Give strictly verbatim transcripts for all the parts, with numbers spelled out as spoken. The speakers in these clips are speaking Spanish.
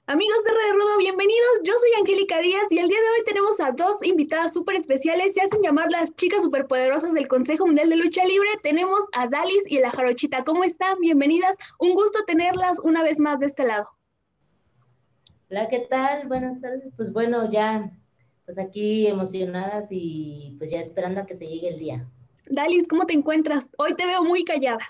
Amigos de Red Rudo, bienvenidos. Yo soy Angélica Díaz y el día de hoy tenemos a dos invitadas súper especiales. Se hacen llamar las chicas superpoderosas del Consejo Mundial de Lucha Libre. Tenemos a Dalis y a la Jarochita. ¿Cómo están? Bienvenidas. Un gusto tenerlas una vez más de este lado. Hola, ¿qué tal? Buenas tardes. Pues bueno, ya, pues aquí emocionadas y pues ya esperando a que se llegue el día. Dalis, ¿cómo te encuentras? Hoy te veo muy callada.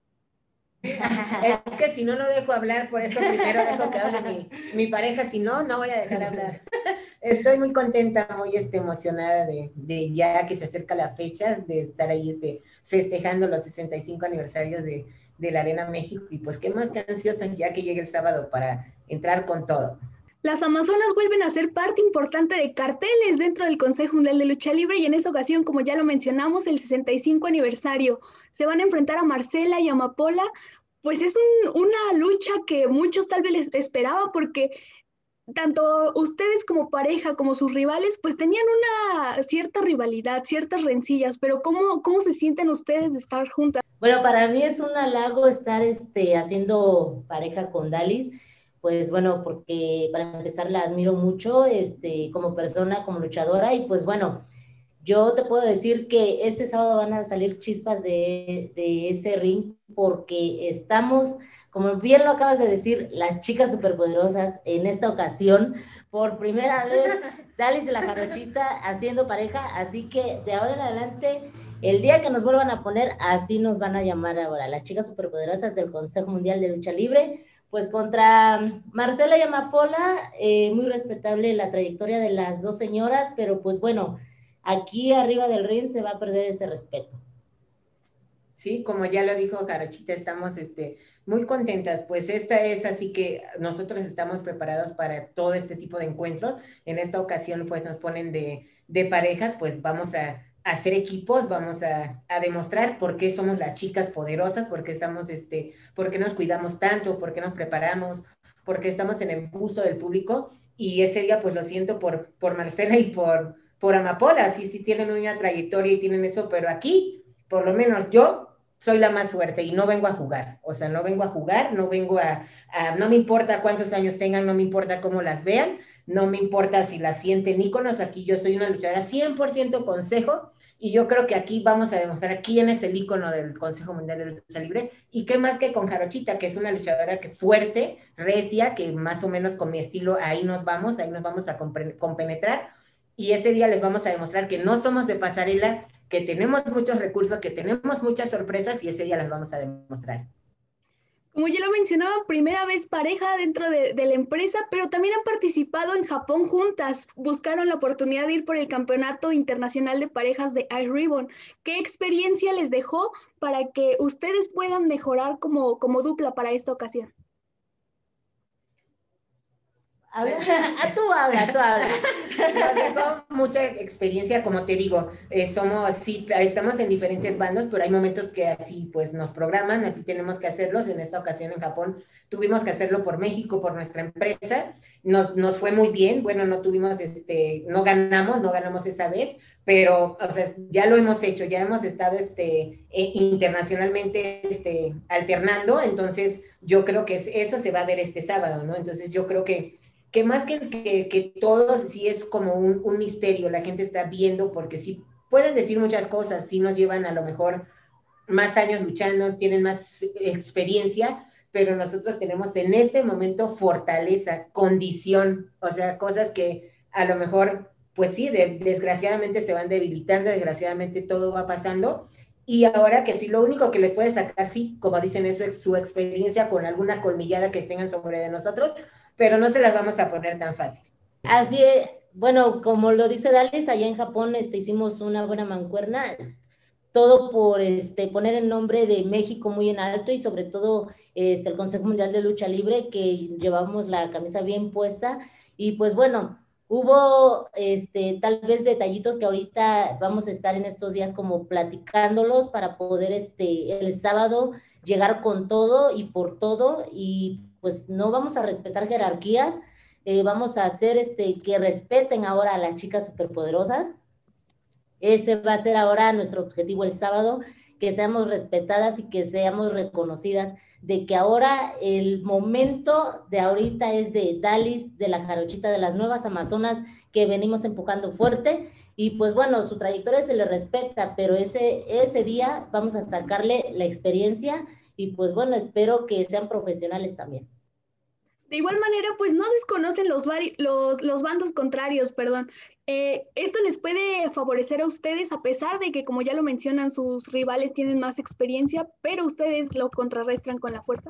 Es que si no, no dejo hablar, por eso primero dejo que hable mi, mi pareja, si no, no voy a dejar hablar. Estoy muy contenta, muy este, emocionada de, de ya que se acerca la fecha, de estar ahí este, festejando los sesenta y cinco aniversarios de, de la Arena México, y pues qué más que ansiosa ya que llegue el sábado para entrar con todo. Las Amazonas vuelven a ser parte importante de carteles dentro del Consejo Mundial de Lucha Libre y en esta ocasión, como ya lo mencionamos, el sesenta y cinco aniversario. Se van a enfrentar a Marcela y a Amapola. Pues es un, una lucha que muchos tal vez les esperaban porque tanto ustedes como pareja como sus rivales pues tenían una cierta rivalidad, ciertas rencillas, pero ¿cómo, cómo se sienten ustedes de estar juntas? Bueno, para mí es un halago estar este, haciendo pareja con Dalis, pues bueno, porque para empezar la admiro mucho este, como persona, como luchadora, y pues bueno, yo te puedo decir que este sábado van a salir chispas de, de ese ring porque estamos, como bien lo acabas de decir, las chicas superpoderosas en esta ocasión, por primera vez, Dalis y la Jarochita haciendo pareja, así que de ahora en adelante, el día que nos vuelvan a poner, así nos van a llamar ahora, las chicas superpoderosas del Consejo Mundial de Lucha Libre, pues contra Marcela y Amapola, eh, muy respetable la trayectoria de las dos señoras, pero pues bueno, aquí arriba del ring se va a perder ese respeto. Sí, como ya lo dijo Jarochita, estamos este, muy contentas, pues esta es así que nosotros estamos preparados para todo este tipo de encuentros. En esta ocasión pues nos ponen de, de parejas, pues vamos a, a hacer equipos, vamos a, a, demostrar por qué somos las chicas poderosas, por qué estamos, este, por qué nos cuidamos tanto, por qué nos preparamos, por qué estamos en el gusto del público. Y ese día pues lo siento por, por Marcela y por, por Amapola, sí, sí tienen una trayectoria y tienen eso, pero aquí, por lo menos yo, soy la más fuerte y no vengo a jugar, o sea, no vengo a jugar, no vengo a, a, no me importa cuántos años tengan, no me importa cómo las vean, no me importa si las sienten íconos, aquí yo soy una luchadora cien por ciento consejo, y yo creo que aquí vamos a demostrar quién es el ícono del Consejo Mundial de Lucha Libre, y qué más que con Jarochita, que es una luchadora que fuerte, recia, que más o menos con mi estilo ahí nos vamos, ahí nos vamos a compenetrar, y ese día les vamos a demostrar que no somos de pasarela, que tenemos muchos recursos, que tenemos muchas sorpresas y ese día las vamos a demostrar. Como ya lo mencionaba, primera vez pareja dentro de, de la empresa, pero también han participado en Japón juntas. Buscaron la oportunidad de ir por el Campeonato Internacional de Parejas de iRibbon. ¿Qué experiencia les dejó para que ustedes puedan mejorar como, como dupla para esta ocasión? Habla, tú habla, tú habla. Nos dejó mucha experiencia, como te digo, eh, somos, sí, estamos en diferentes bandos, pero hay momentos que así pues nos programan, así tenemos que hacerlos. En esta ocasión en Japón tuvimos que hacerlo por México, por nuestra empresa, nos, nos fue muy bien, bueno, no tuvimos, este, no ganamos, no ganamos esa vez, pero, o sea, ya lo hemos hecho, ya hemos estado, este, eh, internacionalmente, este, alternando, entonces yo creo que es, eso se va a ver este sábado, ¿no? Entonces yo creo que que más que, que, que todo sí es como un, un misterio, la gente está viendo porque sí pueden decir muchas cosas, sí nos llevan a lo mejor más años luchando, tienen más experiencia, pero nosotros tenemos en este momento fortaleza, condición, o sea, cosas que a lo mejor, pues sí, de, desgraciadamente se van debilitando, desgraciadamente todo va pasando, y ahora que sí, lo único que les puede sacar, sí, como dicen, eso es su experiencia con alguna colmillada que tengan sobre de nosotros, pero no se las vamos a poner tan fácil. Así es, bueno, como lo dice Dalis, allá en Japón este, hicimos una buena mancuerna, todo por este, poner el nombre de México muy en alto y sobre todo este, el Consejo Mundial de Lucha Libre, que llevamos la camisa bien puesta, y pues bueno, hubo este, tal vez detallitos que ahorita vamos a estar en estos días como platicándolos para poder este, el sábado llegar con todo y por todo, y pues no vamos a respetar jerarquías, eh, vamos a hacer este, que respeten ahora a las chicas superpoderosas. Ese va a ser ahora nuestro objetivo el sábado, que seamos respetadas y que seamos reconocidas, de que ahora el momento de ahorita es de Dalis, de la Jarochita, de las nuevas amazonas que venimos empujando fuerte, y pues bueno, su trayectoria se le respeta, pero ese, ese día vamos a sacarle la experiencia, y pues bueno, espero que sean profesionales también. De igual manera, pues no desconocen los, los, los bandos contrarios, perdón. Eh, esto les puede favorecer a ustedes, a pesar de que, como ya lo mencionan, sus rivales tienen más experiencia, pero ustedes lo contrarrestan con la fuerza.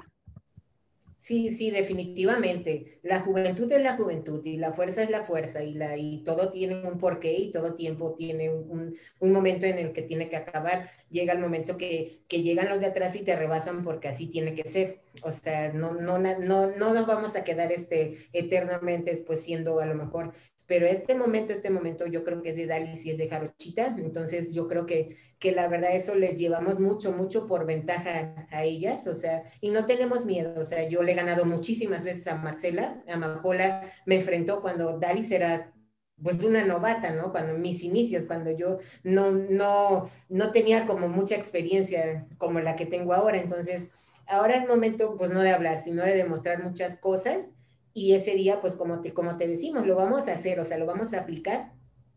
Sí, sí, definitivamente. La juventud es la juventud y la fuerza es la fuerza y, la, y todo tiene un porqué y todo tiempo tiene un, un, un momento en el que tiene que acabar. Llega el momento que, que llegan los de atrás y te rebasan porque así tiene que ser. O sea, no, no, no, no nos vamos a quedar este, eternamente después siendo a lo mejor, pero este momento, este momento yo creo que es de Dalis y es de Jarochita, entonces yo creo que, que la verdad eso les llevamos mucho, mucho por ventaja a ellas, o sea, y no tenemos miedo, o sea, yo le he ganado muchísimas veces a Marcela, a Amapola me enfrentó cuando Dalis era pues una novata, ¿no? Cuando en mis inicios, cuando yo no, no, no tenía como mucha experiencia como la que tengo ahora, entonces ahora es momento pues no de hablar, sino de demostrar muchas cosas. Y ese día, pues como te, como te decimos, lo vamos a hacer, o sea, lo vamos a aplicar.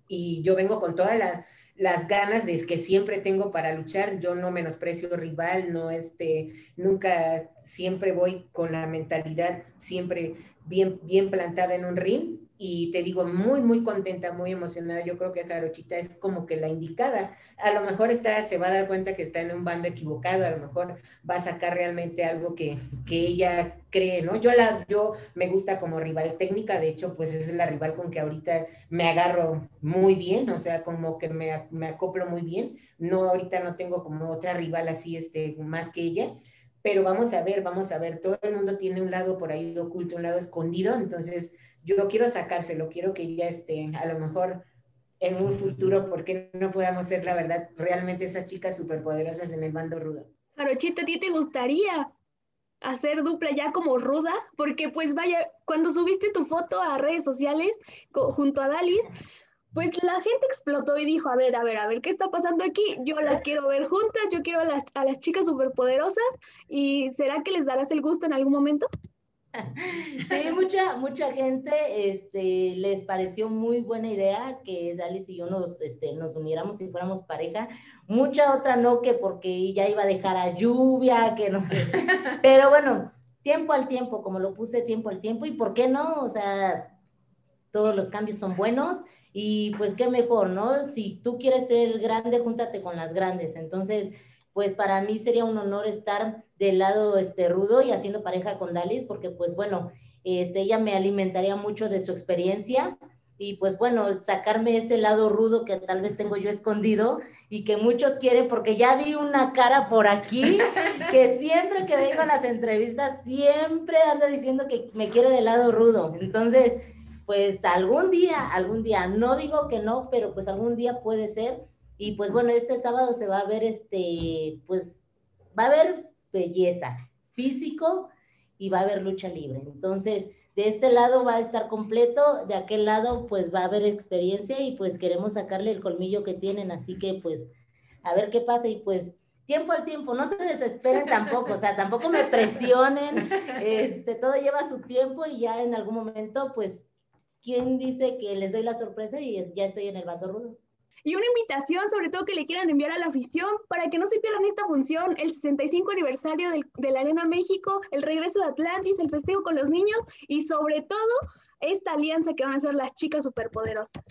Y yo vengo con todas las, las ganas de que siempre tengo para luchar. Yo no menosprecio rival, no este, nunca, siempre voy con la mentalidad siempre bien, bien plantada en un ring. Y te digo, muy, muy contenta, muy emocionada. Yo creo que Jarochita es como que la indicada. A lo mejor está, se va a dar cuenta que está en un bando equivocado, a lo mejor va a sacar realmente algo que, que ella cree, ¿no? Yo, la, yo me gusta como rival técnica, de hecho, pues es la rival con que ahorita me agarro muy bien, o sea, como que me, me acoplo muy bien. No, ahorita no tengo como otra rival así, este, más que ella, pero vamos a ver, vamos a ver, todo el mundo tiene un lado por ahí oculto, un lado escondido, entonces yo quiero sacárselo, quiero que ella esté, a lo mejor en un futuro, porque no podamos ser, la verdad, realmente esas chicas superpoderosas en el bando rudo. Jarochita, ¿a ti te gustaría hacer dupla ya como ruda? Porque pues vaya, cuando subiste tu foto a redes sociales junto a Dalis, pues la gente explotó y dijo, a ver, a ver, a ver, ¿qué está pasando aquí? Yo las quiero ver juntas, yo quiero a las, a las chicas superpoderosas, y ¿será que les darás el gusto en algún momento? Sí, mucha, mucha gente este, les pareció muy buena idea que Dalis y yo nos, este, nos uniéramos y fuéramos pareja. Mucha otra no, que porque ya iba a dejar a Lluvia, que no sé. Pero bueno, tiempo al tiempo, como lo puse, tiempo al tiempo. ¿Y por qué no? O sea, todos los cambios son buenos y pues qué mejor, ¿no? Si tú quieres ser grande, júntate con las grandes. Entonces, pues para mí sería un honor estar del lado este, rudo y haciendo pareja con Dalis, porque pues bueno, este, ella me alimentaría mucho de su experiencia y pues bueno, sacarme ese lado rudo que tal vez tengo yo escondido y que muchos quieren, porque ya vi una cara por aquí que siempre que vengo a las entrevistas siempre anda diciendo que me quiere del lado rudo. Entonces, pues algún día, algún día, no digo que no, pero pues algún día puede ser. Y pues bueno, este sábado se va a ver este, pues va a haber belleza, físico, y va a haber lucha libre. Entonces, de este lado va a estar completo, de aquel lado pues va a haber experiencia y pues queremos sacarle el colmillo que tienen, así que pues a ver qué pasa y pues tiempo al tiempo, no se desesperen tampoco, o sea, tampoco me presionen, este, todo lleva su tiempo y ya en algún momento pues, ¿quién dice que les doy la sorpresa y ya estoy en el bando rudo? Y una invitación, sobre todo, que le quieran enviar a la afición para que no se pierdan esta función, el sesenta y cinco aniversario del, de la Arena México, el regreso de Atlantis, el festejo con los niños y sobre todo esta alianza que van a hacer las chicas superpoderosas.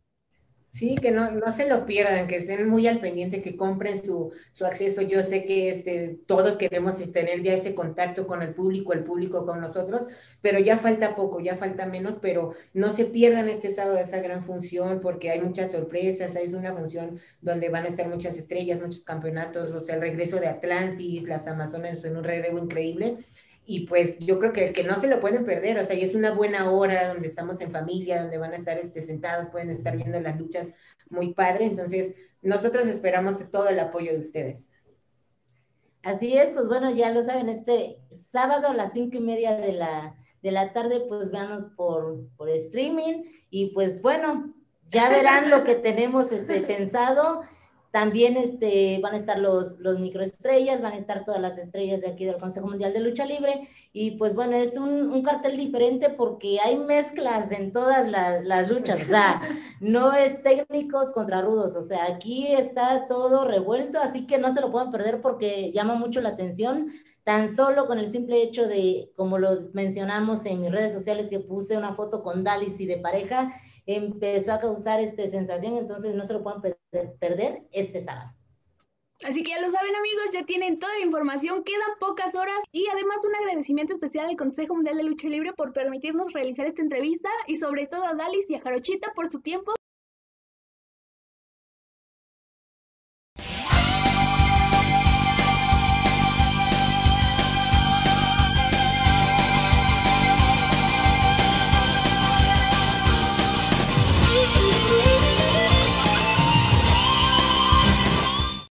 Sí, que no, no se lo pierdan, que estén muy al pendiente, que compren su, su acceso. Yo sé que este, todos queremos tener ya ese contacto con el público, el público con nosotros, pero ya falta poco, ya falta menos, pero no se pierdan este sábado esa gran función porque hay muchas sorpresas, es una función donde van a estar muchas estrellas, muchos campeonatos, o sea, el regreso de Atlantis, las Amazonas en un regreso increíble. Y pues yo creo que, que no se lo pueden perder, o sea, y es una buena hora donde estamos en familia, donde van a estar este, sentados, pueden estar viendo las luchas muy padre, entonces nosotros esperamos todo el apoyo de ustedes. Así es, pues bueno, ya lo saben, este sábado a las cinco y media de la, de la tarde, pues véanos por, por streaming, y pues bueno, ya verán lo que tenemos este, pensado. También este, van a estar los, los microestrellas, van a estar todas las estrellas de aquí del Consejo Mundial de Lucha Libre, y pues bueno, es un, un cartel diferente porque hay mezclas en todas las, las luchas, o sea, no es técnicos contra rudos, o sea, aquí está todo revuelto, así que no se lo pueden perder porque llama mucho la atención, tan solo con el simple hecho de, como lo mencionamos en mis redes sociales, que puse una foto con Dalys y de pareja, empezó a causar este, sensación, entonces no se lo pueden perder, perder este sábado. Así que ya lo saben, amigos, ya tienen toda la información, quedan pocas horas y además un agradecimiento especial al Consejo Mundial de Lucha Libre por permitirnos realizar esta entrevista y sobre todo a Dalys y a Jarochita por su tiempo.